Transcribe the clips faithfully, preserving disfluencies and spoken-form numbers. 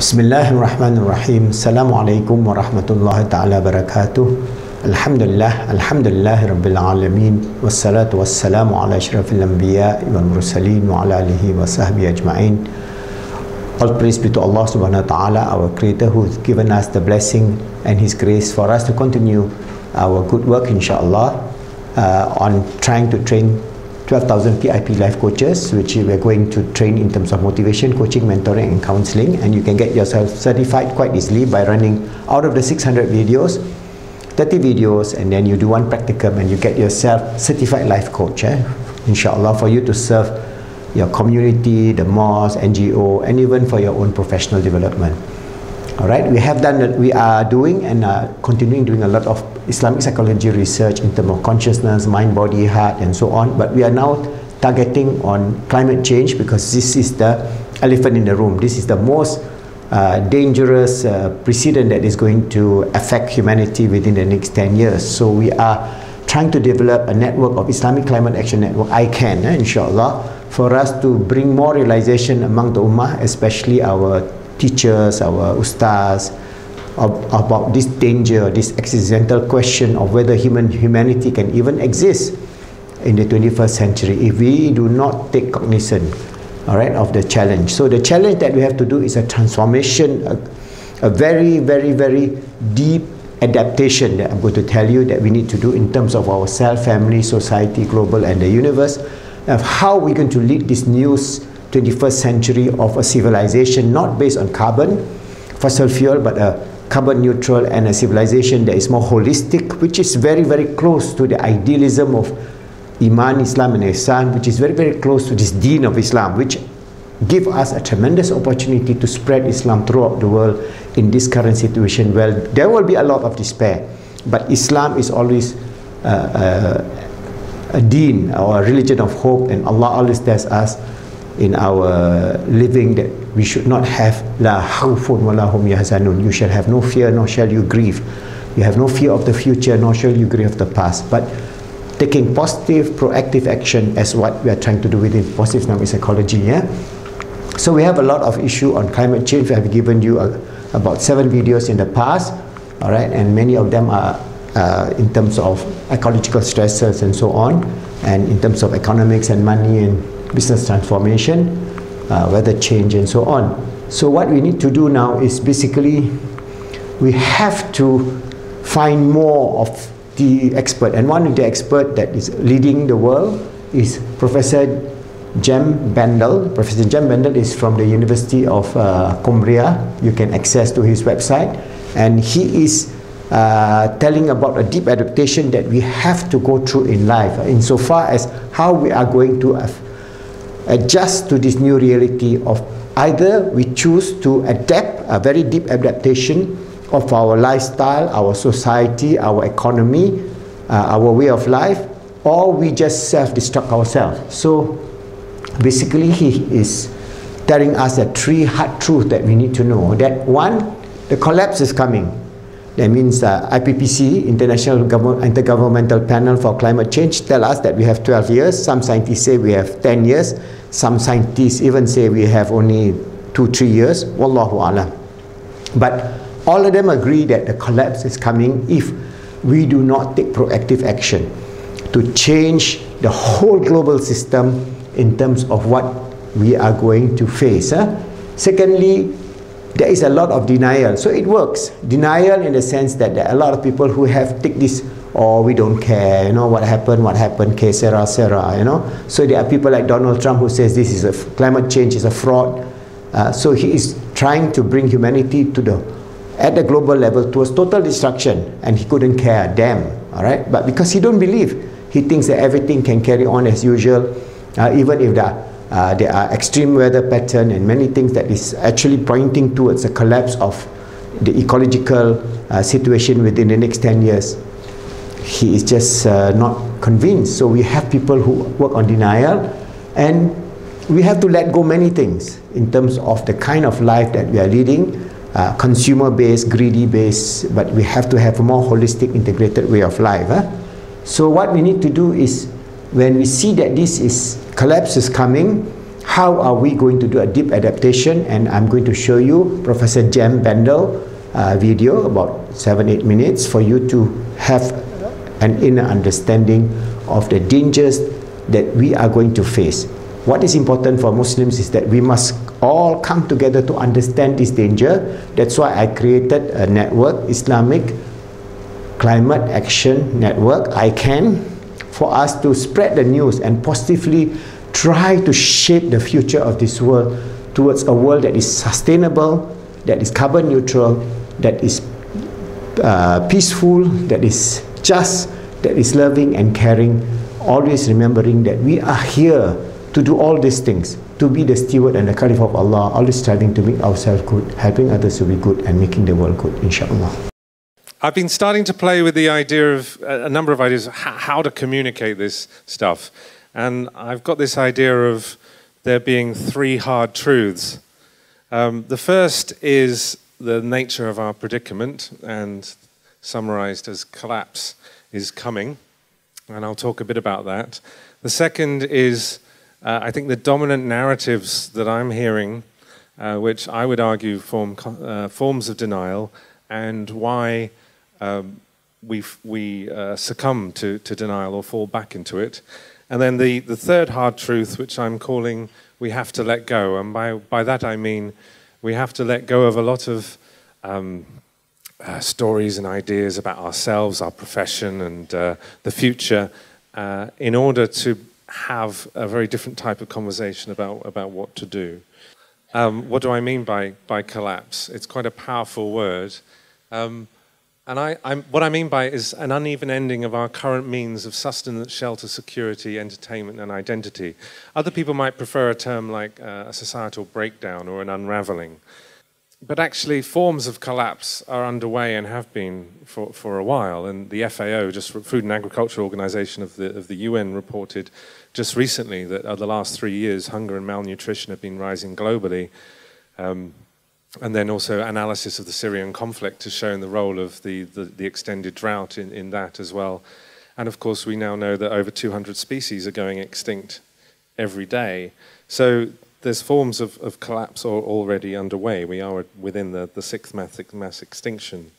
Bismillahirrahmanirrahim. Assalamualaikum warahmatullahi ta'ala barakatuh. Alhamdulillah, alhamdulillahi rabbil alamin. Wassalatu wassalamu ala asyrafil anbiya wal mursalin wa ala alihi wa sahbihi ajma'in. All praise be to Allah subhanahu wa ta'ala, our creator, who has given us the blessing and his grace for us to continue our good work, inshallah, uh, on trying to train twelve thousand P I P life coaches, which we are going to train in terms of motivation, coaching, mentoring and counseling. And you can get yourself certified quite easily by running out of the six hundred videos, thirty videos, and then you do one practicum and you get yourself certified life coach, eh? Inshallah, for you to serve your community, the mosque, N G O, and even for your own professional development. Alright, we have done, we are doing and uh, continuing doing a lot of Islamic psychology research in terms of consciousness, mind, body, heart, and so on. But we are now targeting on climate change because this is the elephant in the room. This is the most uh, dangerous uh, precedent that is going to affect humanity within the next ten years. So we are trying to develop a network of Islamic Climate Action Network, I CAN, eh, inshallah, for us to bring more realization among the Ummah, especially our teachers, our ustaz, of, about this danger, this existential question of whether human humanity can even exist in the twenty-first century if we do not take cognizance, all right, of the challenge. So the challenge that we have to do is a transformation, a, a very, very, very deep adaptation that I'm going to tell you that we need to do in terms of our self, family, society, global, and the universe, of how we're going to lead this new twenty-first century of a civilization not based on carbon, fossil fuel, but a carbon neutral and a civilization that is more holistic, which is very, very close to the idealism of Iman, Islam and Ihsan, which is very, very close to this deen of Islam, which give us a tremendous opportunity to spread Islam throughout the world in this current situation. Well, there will be a lot of despair, but Islam is always uh, uh, a deen or a religion of hope, and Allah always tells us in our living that we should not have la khawfun wa la hum yahzanun. You shall have no fear, nor shall you grieve. You have no fear of the future, nor shall you grieve of the past. But taking positive, proactive action as what we are trying to do within positive Islamic psychology. Yeah. So we have a lot of issue on climate change. We have given you a, about seven videos in the past. All right, and many of them are uh, in terms of ecological stresses and so on, and in terms of economics and money and business transformation, uh, weather change and so on. So what we need to do now is basically we have to find more of the expert, and one of the expert that is leading the world is Professor Jem Bendell. Professor Jem Bendell is from the University of uh, Cumbria. You can access to his website, and he is uh, telling about a deep adaptation that we have to go through in life, insofar as how we are going to uh, adjust to this new reality of either we choose to adapt a very deep adaptation of our lifestyle, our society, our economy, uh, our way of life, or we just self-destruct ourselves. So basically he is telling us that three hard truths that we need to know. That one, the collapse is coming. That means uh, I P P C, International Intergovernmental Panel for Climate Change, tell us that we have twelve years. Some scientists say we have ten years. Some scientists even say we have only two, three years. Wallahu a'lam. But all of them agree that the collapse is coming if we do not take proactive action to change the whole global system in terms of what we are going to face. Huh? Secondly, there is a lot of denial. So it works. Denial in the sense that there are a lot of people who have take this, oh, we don't care, you know, what happened, what happened, que sera, sera, you know. So there are people like Donald Trump who says this is a, climate change is a fraud. Uh, so he is trying to bring humanity to the, at the global level, towards total destruction, and he couldn't care, damn, all right. But because he don't believe, he thinks that everything can carry on as usual, uh, even if there are, uh, there are extreme weather pattern and many things that is actually pointing towards a collapse of the ecological uh, situation within the next ten years. He is just uh, not convinced. So we have people who work on denial, and we have to let go many things in terms of the kind of life that we are leading, uh, consumer-based, greedy-based, but we have to have a more holistic, integrated way of life. Huh? So what we need to do is, when we see that this is collapse is coming, how are we going to do a deep adaptation, and I'm going to show you Professor Jem Bendell uh, video about seven eight minutes for you to have an inner understanding of the dangers that we are going to face. What is important for Muslims is that we must all come together to understand this danger. That's why I created a network, Islamic Climate Action Network, I CAN, for us to spread the news and positively try to shape the future of this world towards a world that is sustainable, that is carbon neutral, that is uh, peaceful, that is just, that is loving and caring, always remembering that we are here to do all these things, to be the steward and the caliph of Allah, always striving to make ourselves good, helping others to be good, and making the world good, inshallah. I've been starting to play with the idea of a number of ideas of how to communicate this stuff. And I've got this idea of there being three hard truths. Um, the first is the nature of our predicament, and summarized as collapse is coming. And I'll talk a bit about that. The second is, uh, I think, the dominant narratives that I'm hearing, uh, which I would argue form uh, forms of denial, and why Um, we, we uh, succumb to, to denial or fall back into it. And then the, the third hard truth, which I'm calling we have to let go. And by, by that I mean we have to let go of a lot of um, uh, stories and ideas about ourselves, our profession, and uh, the future uh, in order to have a very different type of conversation about, about what to do. Um, what do I mean by, by collapse? It's quite a powerful word. Um, And I, I'm, what I mean by it is an uneven ending of our current means of sustenance, shelter, security, entertainment, and identity. Other people might prefer a term like uh, a societal breakdown or an unraveling. But actually, forms of collapse are underway and have been for, for a while. And the F A O, just Food and Agriculture Organization of the, of the U N, reported just recently that over the last three years, hunger and malnutrition have been rising globally. Um, And then also analysis of the Syrian conflict has shown the role of the, the, the extended drought in, in that as well. And of course, we now know that over two hundred species are going extinct every day. So there's forms of, of collapse already underway. We are within the, the sixth mass, mass extinction.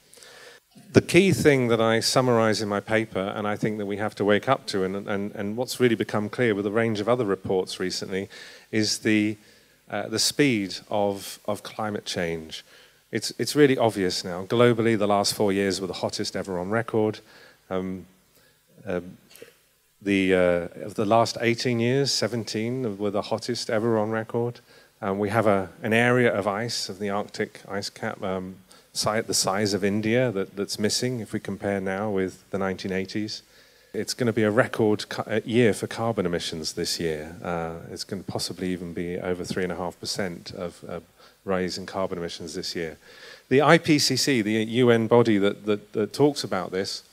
The key thing that I summarize in my paper, and I think that we have to wake up to, and, and, and what's really become clear with a range of other reports recently, is the Uh, the speed of, of climate change. It's, it's really obvious now. Globally, the last four years were the hottest ever on record. Um, uh, the, uh, of the last eighteen years, seventeen were the hottest ever on record. Um, we have a, an area of ice, of the Arctic ice cap, um, si the size of India that, that's missing if we compare now with the nineteen eighties. It's going to be a record year for carbon emissions this year. Uh, it's going to possibly even be over three and a half percent of uh, rise in carbon emissions this year. The I P C C, the U N body that, that, that talks about this,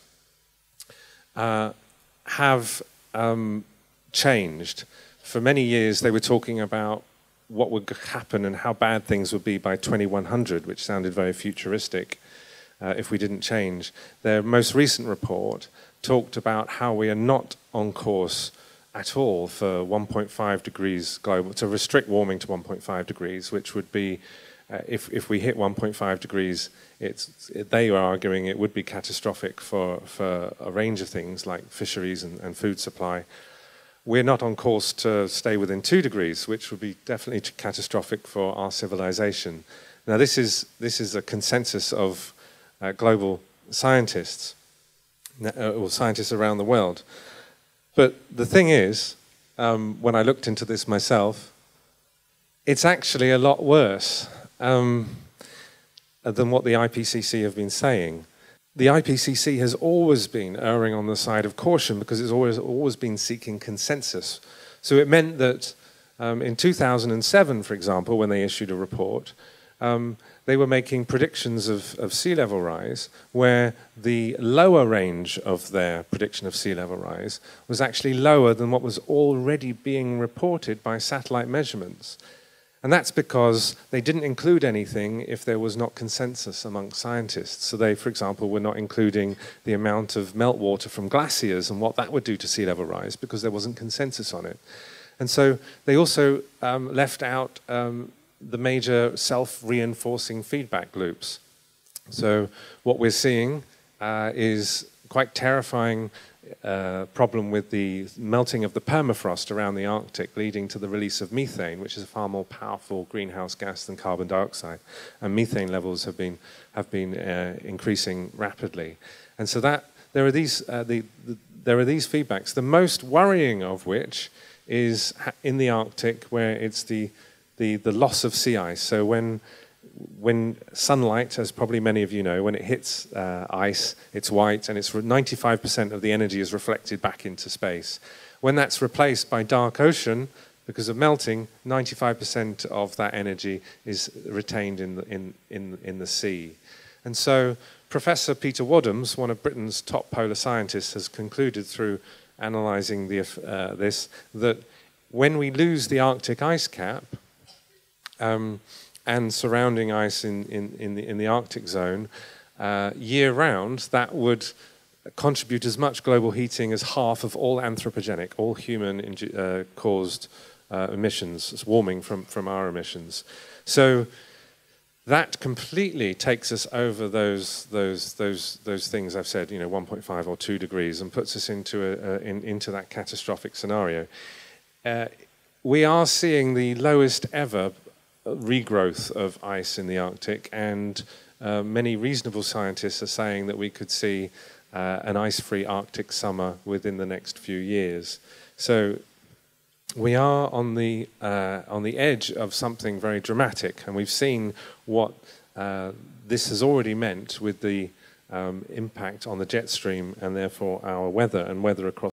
uh, have um, changed. For many years, they were talking about what would happen and how bad things would be by twenty-one hundred, which sounded very futuristic uh, if we didn't change. Their most recent report talked about how we are not on course at all for one point five degrees global, to restrict warming to one point five degrees, which would be, uh, if, if we hit one point five degrees, it's, it, they are arguing it would be catastrophic for, for a range of things like fisheries and, and food supply. We're not on course to stay within two degrees, which would be definitely catastrophic for our civilization. Now this is, this is a consensus of uh, global scientists. Or scientists around the world. But the thing is, um, when I looked into this myself, it's actually a lot worse um, than what the I P C C have been saying. The I P C C has always been erring on the side of caution because it's always, always been seeking consensus. So it meant that um, in two thousand seven, for example, when they issued a report, um, they were making predictions of, of sea level rise where the lower range of their prediction of sea level rise was actually lower than what was already being reported by satellite measurements. And that's because they didn't include anything if there was not consensus among scientists. So they, for example, were not including the amount of meltwater from glaciers and what that would do to sea level rise because there wasn't consensus on it. And so they also um, left out um, the major self-reinforcing feedback loops. So what we're seeing uh, is quite terrifying uh, problem with the melting of the permafrost around the Arctic, leading to the release of methane, which is a far more powerful greenhouse gas than carbon dioxide. And methane levels have been have been uh, increasing rapidly. And so that there are these uh, the, the there are these feedbacks. The most worrying of which is in the Arctic, where it's the the the loss of sea ice. So when When sunlight, as probably many of you know, when it hits uh, ice, it's white, and it's ninety-five percent of the energy is reflected back into space. When that's replaced by dark ocean, because of melting, ninety-five percent of that energy is retained in the, in, in, in the sea. And so Professor Peter Wadhams, one of Britain's top polar scientists, has concluded through analysing the, uh, this that when we lose the Arctic ice cap, um, and surrounding ice in, in, in, the, in the Arctic zone, uh, year-round, that would contribute as much global heating as half of all anthropogenic, all human-caused uh, uh, emissions, warming from, from our emissions. So that completely takes us over those, those, those, those things I've said, you know, one point five or two degrees, and puts us into, a, a, in, into that catastrophic scenario. Uh, we are seeing the lowest ever regrowth of ice in the Arctic, and uh, many reasonable scientists are saying that we could see uh, an ice-free Arctic summer within the next few years. So we are on the uh, on the edge of something very dramatic, and we've seen what uh, this has already meant with the um, impact on the jet stream and therefore our weather and weather across